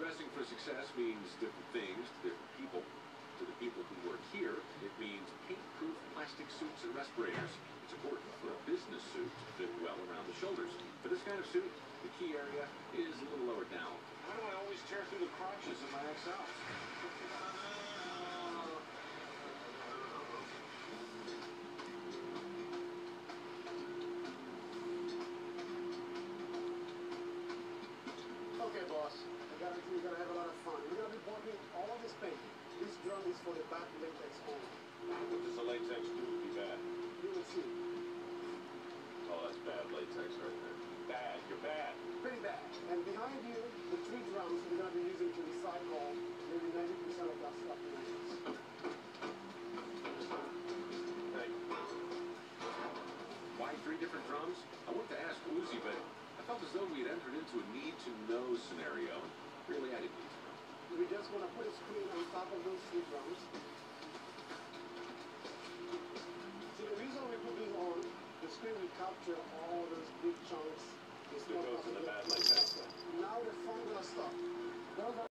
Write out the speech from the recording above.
dressing for success means different things to different people. To the people who work here, it means paint-proof plastic suits and respirators. It's important for a business suit to fit well around the shoulders. For this kind of suit, the key area is a little lower down. Why do I always tear through the crotches of my XLs? Okay, boss. We're gonna have a lot of fun. We're gonna be working all of this painting. This drum is for the back latex only. What does the latex do to be bad? You will see. Oh, that's bad latex right there. Bad. You're bad. Pretty bad. And behind you, the 3 drums we're gonna be using to recycle maybe 90% of that stuff in this. Hey. Why 3 different drums? I wanted to ask Uzi, but I felt as though we had entered into a need-to-know scenario. Really, I didn't need to know. We're just gonna put a screen on top of those 3 drums. See, the reason we put this on, the screen will capture all those big chunks. This goes in the bad latex. Now the fun gonna stop. Those are